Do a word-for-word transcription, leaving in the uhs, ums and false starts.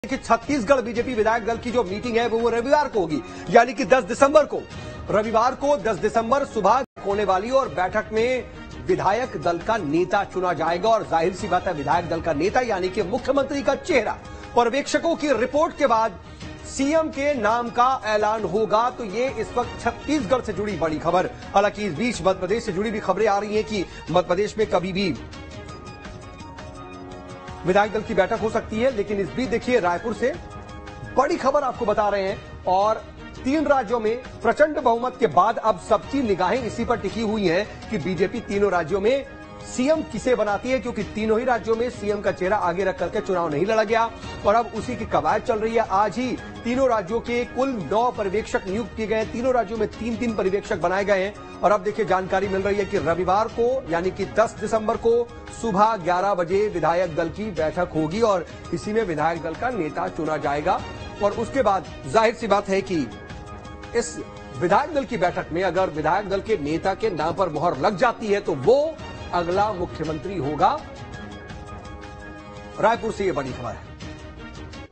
कि छत्तीसगढ़ बीजेपी विधायक दल की जो मीटिंग है वो रविवार को होगी, यानी कि दस दिसंबर को। रविवार को दस दिसंबर सुबह होने वाली और बैठक में विधायक दल का नेता चुना जाएगा और जाहिर सी बात है विधायक दल का नेता यानी कि मुख्यमंत्री का चेहरा पर्यवेक्षकों की रिपोर्ट के बाद सीएम के नाम का ऐलान होगा। तो ये इस वक्त छत्तीसगढ़ से जुड़ी बड़ी खबर। हालांकि इस बीच मध्य प्रदेश से जुड़ी भी खबरें आ रही हैं कि मध्य प्रदेश में कभी भी विधायक दल की बैठक हो सकती है। लेकिन इस बीच देखिए रायपुर से बड़ी खबर आपको बता रहे हैं और तीन राज्यों में प्रचंड बहुमत के बाद अब सबकी निगाहें इसी पर टिकी हुई हैं कि बीजेपी तीनों राज्यों में सीएम किसे बनाती है, क्योंकि तीनों ही राज्यों में सीएम का चेहरा आगे रख करके चुनाव नहीं लड़ा गया और अब उसी की कवायद चल रही है। आज ही तीनों राज्यों के कुल नौ पर्यवेक्षक नियुक्त किए गए, तीनों राज्यों में तीन तीन पर्यवेक्षक बनाए गए हैं और अब देखिए जानकारी मिल रही है कि रविवार को यानी कि दस दिसंबर को सुबह ग्यारह बजे विधायक दल की बैठक होगी और इसी में विधायक दल का नेता चुना जाएगा। और उसके बाद जाहिर सी बात है कि इस विधायक दल की बैठक में अगर विधायक दल के नेता के नाम पर मोहर लग जाती है तो वो अगला मुख्यमंत्री होगा। रायपुर से ये बड़ी खबर है।